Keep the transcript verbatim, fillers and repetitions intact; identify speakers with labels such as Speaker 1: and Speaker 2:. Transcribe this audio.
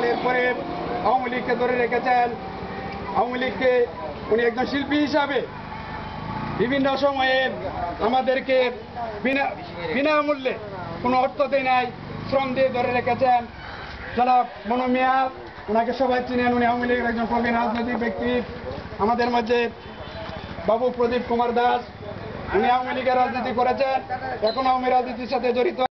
Speaker 1: সালের পরে আওয়ামী লীগকে ধরে রেখেছেন। আওয়ামী লীগকে উনি একজন শিল্পী হিসাবে বিভিন্ন সময়ে আমাদেরকে বিনা বিনামূল্যে কোনো অর্থ দেয় নাই, শ্রম দিয়ে ধরে রেখেছেন। জনাব মনু মিয়া, ওনাকে সবাই চিনেন, উনি আওয়ামী লীগের একজন প্রবীণ রাজনৈতিক ব্যক্তি। আমাদের মধ্যে বাবু প্রদীপ কুমার দাস, উনি আওয়ামী লীগের রাজনীতি করেছেন, এখন আওয়ামী রাজনীতির সাথে জড়িত।